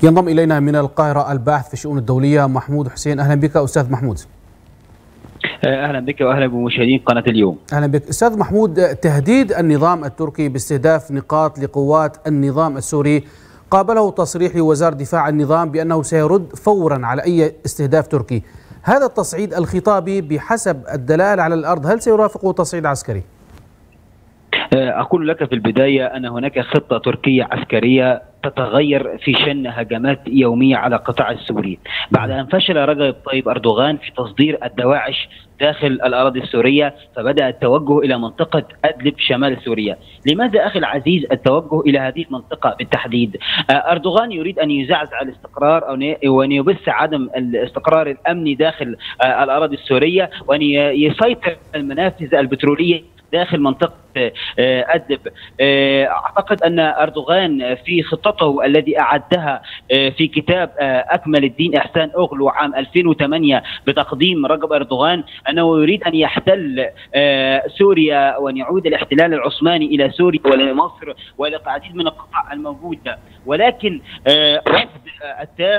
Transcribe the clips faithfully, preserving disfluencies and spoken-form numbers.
ينضم إلينا من القاهرة الباحث في الشؤون الدولية محمود حسين. أهلا بك أستاذ محمود. أهلا بك وأهلا بمشاهدين قناة اليوم. أهلا بك أستاذ محمود. تهديد النظام التركي باستهداف نقاط لقوات النظام السوري قابله تصريح لوزارة دفاع النظام بأنه سيرد فورا على أي استهداف تركي. هذا التصعيد الخطابي بحسب الدلائل على الأرض هل سيرافقه تصعيد عسكري؟ أقول لك في البداية أن هناك خطة تركية عسكرية تتغير في شن هجمات يومية على القطاع السوري بعد أن فشل رجب طيب أردوغان في تصدير الدواعش داخل الأراضي السورية، فبدأ التوجه إلى منطقة أدلب شمال سوريا. لماذا أخي العزيز التوجه إلى هذه المنطقة بالتحديد؟ أردوغان يريد أن يزعزع الاستقرار أو أن يبث عدم الاستقرار الأمني داخل الأراضي السورية وأن يسيطر المنافذ البترولية داخل منطقة أدلب. أعتقد أن أردوغان في خطته الذي أعدها في كتاب أكمل الدين إحسان أوغلو عام ألفين وثمانية بتقديم رجب أردوغان أنه يريد أن يحتل سوريا وأن يعود الاحتلال العثماني إلى سوريا ولمصر وإلى العديد من القطاع الموجودة، ولكن رفض التام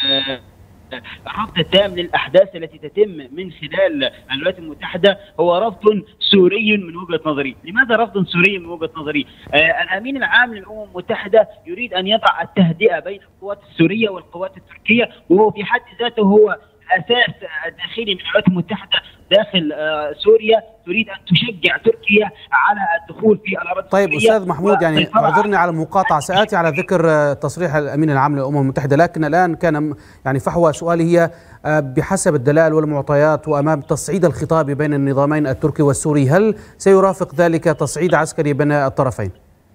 الرفض التام للأحداث التي تتم من خلال الولايات المتحدة هو رفض سوري من وجهة نظري. لماذا رفض سوري من وجهة نظري؟ آه الأمين العام للأمم المتحدة يريد أن يضع التهدئة بين القوات السورية والقوات التركية، وهو في حد ذاته هو أساس داخلي من الولايات المتحدة داخل آه سوريا، تريد أن تشجع تركيا على الدخول في الأراضي. طيب أستاذ محمود، يعني اعذرني على المقاطعة، سآتي على ذكر تصريح الأمين العام للأمم المتحدة، لكن الآن كان يعني فحوى سؤالي هي بحسب الدلائل والمعطيات وأمام تصعيد الخطاب بين النظامين التركي والسوري، هل سيرافق ذلك تصعيد عسكري بين الطرفين؟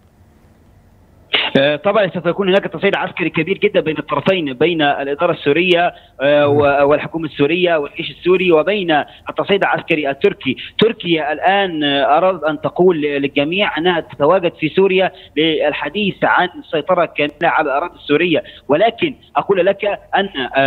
طبعا سوف يكون هناك تصعيد عسكري كبير جدا بين الطرفين، بين الإدارة السورية والحكومة السورية والجيش السوري وبين التصعيد العسكري التركي. تركيا الآن أرادت أن تقول للجميع أنها تتواجد في سوريا للحديث عن السيطرة كاملة على الأراضي السورية، ولكن أقول لك أن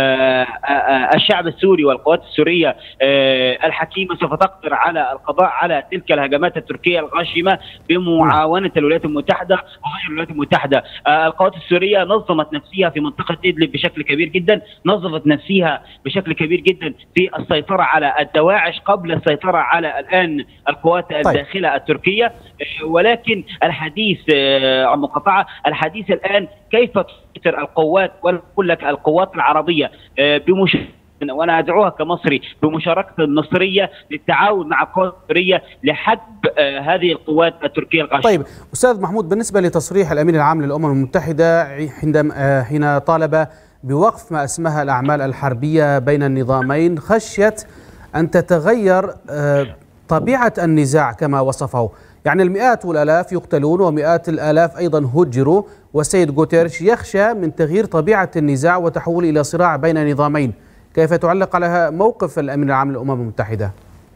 الشعب السوري والقوات السورية الحكيمة سوف تقدر على القضاء على تلك الهجمات التركية الغاشمة بمعاونة الولايات المتحدة وغير الولايات المتحدة. القوات السورية نظمت نفسها في منطقة إدلب بشكل كبير جدا، نظمت نفسها بشكل كبير جدا في السيطرة على الدواعش قبل السيطرة على الآن القوات الداخلة التركية. ولكن الحديث عن مقاطعة، الحديث الآن كيف تسيطر القوات وأقول لك القوات العربية بمشاركة، وانا ادعوها كمصري بمشاركه المصريه للتعاون مع القوات السوريه لحجب آه هذه القوات التركيه الغاشمه. طيب استاذ محمود، بالنسبه لتصريح الامين العام للامم المتحده عندما حين طالب بوقف ما اسمها الاعمال الحربيه بين النظامين خشيه ان تتغير آه طبيعه النزاع كما وصفه، يعني المئات والالاف يقتلون ومئات الالاف ايضا هجروا، والسيد غوتيريش يخشى من تغيير طبيعه النزاع وتحول الى صراع بين نظامين. كيف تعلق على موقف الأمين العام للأمم المتحدة؟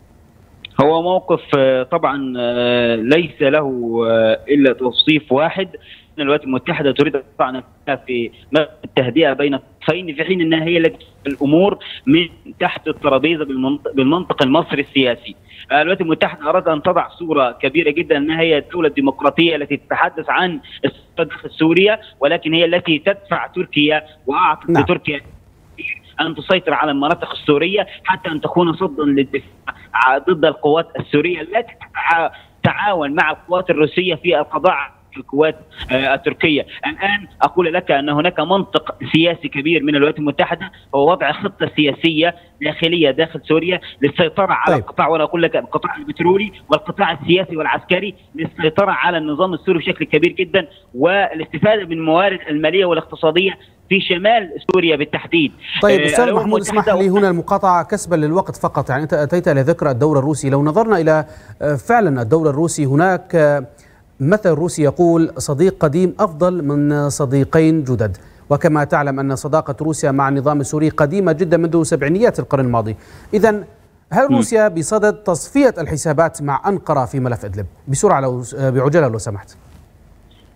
هو موقف طبعا ليس له إلا توصيف واحد، أن الولايات المتحدة تريد أن تضع نفسها في التهدئة بين الطرفين في حين أنها هي التي الأمور من تحت الترابيزة بالمنطق المصري السياسي. الولايات المتحدة أرادت أن تضع صورة كبيرة جدا أنها هي الدولة الديمقراطية التي تتحدث عن داخل سوريا، ولكن هي التي تدفع تركيا وأعطت نعم. تركيا أن تسيطر على المناطق السورية حتى أن تكون صدا للدفاع ضد القوات السورية التي تتعاون مع القوات الروسية في القضاء على القوات التركية. الآن أقول لك أن هناك منطق سياسي كبير من الولايات المتحدة هو وضع خطة سياسية داخلية داخل سوريا للسيطرة على طيب. القطاع، وأنا أقول لك القطاع البترولي والقطاع السياسي والعسكري للسيطرة على النظام السوري بشكل كبير جدا والاستفادة من الموارد المالية والاقتصادية في شمال سوريا بالتحديد. طيب أستاذ محمود، اسمح لي هنا المقاطعة كسبا للوقت فقط، يعني أنت أتيت إلى ذكر الدور الروسي، لو نظرنا إلى فعلا الدور الروسي، هناك مثل روسي يقول صديق قديم أفضل من صديقين جدد، وكما تعلم أن صداقة روسيا مع النظام السوري قديمة جدا منذ سبعينيات القرن الماضي. إذن هل روسيا بصدد تصفية الحسابات مع أنقرة في ملف إدلب؟ بسرعة لو بعجالة لو سمحت.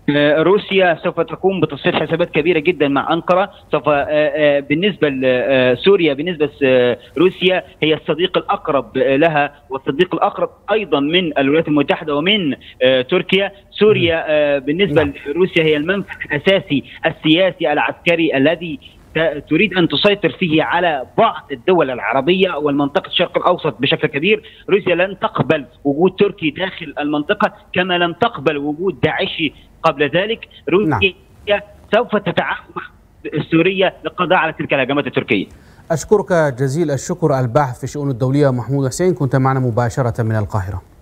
روسيا سوف تقوم بتصفية حسابات كبيرة جدا مع أنقرة. سوف بالنسبة لسوريا، بالنسبة لروسيا هي الصديق الأقرب لها والصديق الأقرب أيضا من الولايات المتحدة ومن تركيا. سوريا بالنسبة لروسيا هي المنفذ الأساسي السياسي العسكري الذي تريد أن تسيطر فيه على بعض الدول العربية والمنطقة الشرق الأوسط بشكل كبير. روسيا لن تقبل وجود تركي داخل المنطقة كما لم تقبل وجود داعشي قبل ذلك. روسيا نعم. سوف تتعاون مع سوريا للقضاء على تلك الهجمات التركية. أشكرك جزيل الشكر الباحث في الشؤون الدولية محمود حسين، كنت معنا مباشرة من القاهرة.